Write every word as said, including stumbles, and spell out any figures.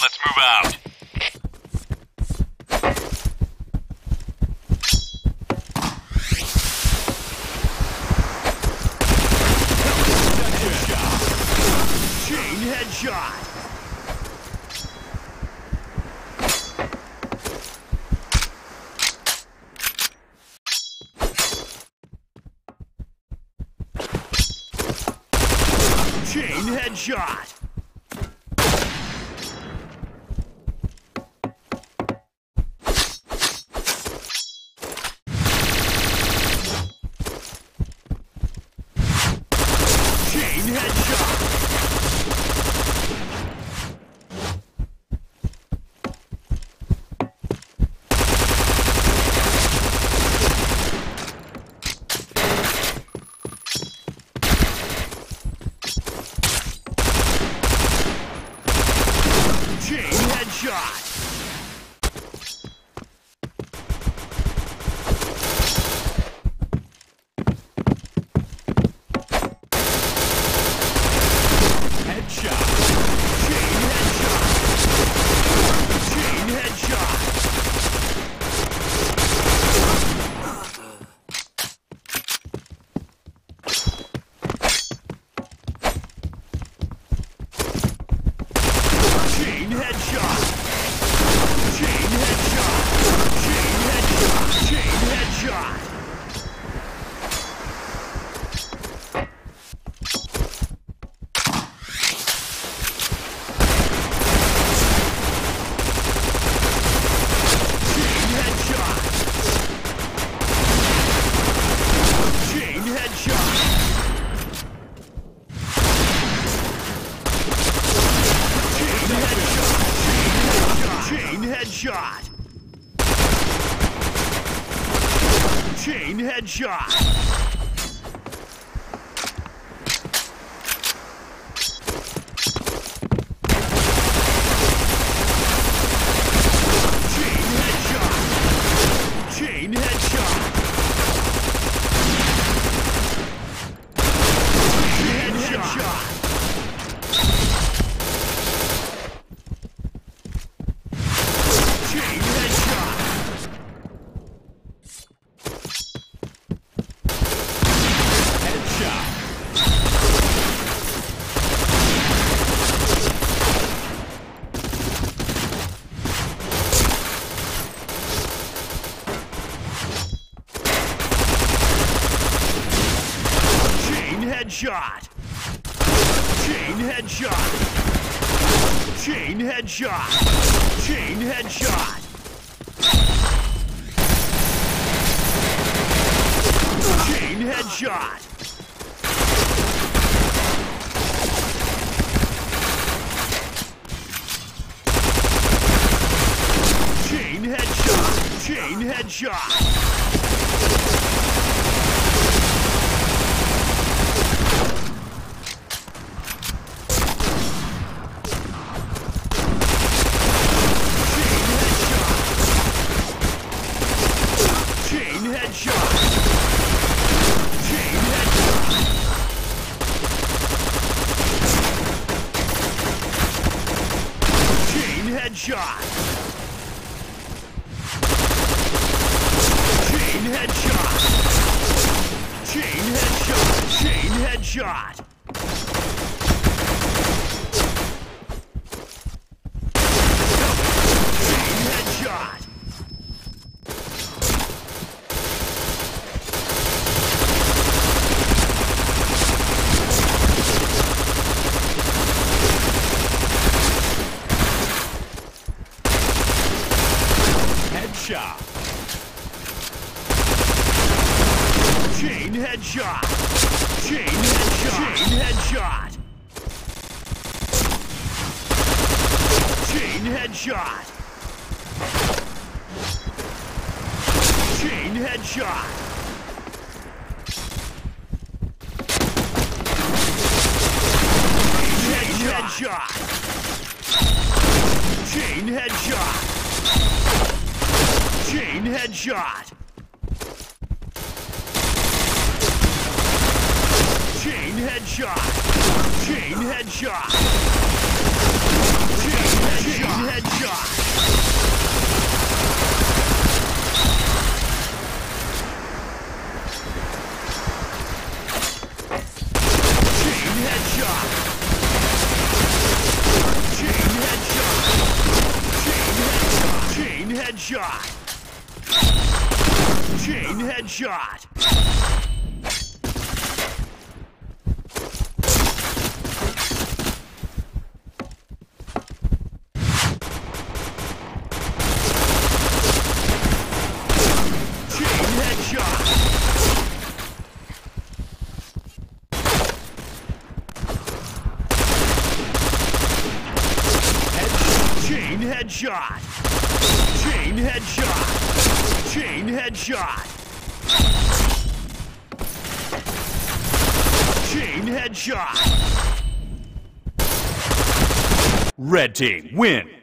Let's move out. Chain headshot. Chain headshot. Chain headshot. Chain headshot. Headshot. Chain headshot. Chain headshot. Chain headshot. Chain headshot. Chain headshot. Chain headshot. Chain headshot. Chain headshot. Chain headshot. Chain headshot. Chain headshot. Chain headshot. Chain headshot. Chain headshot. Chain headshot. Headshot. Chain headshot. Chain headshot. Chain headshot. Chain headshot. Chain headshot. Chain headshot. Chain headshot. Chain headshot. Chain headshot. Chain headshot. Chain headshot. Chain headshot. Chain headshot. Chain headshot. Headshot. Chain headshot. Chain headshot. Chain headshot. Chain headshot. Chain headshot. Chain headshot. Chain headshot. Chain headshot. Chain headshot. Chain headshot. Chain headshot. headshot. Chain headshot. Chain headshot. Chain headshot. Chain headshot. Chain headshot. Chain headshot. Red team win.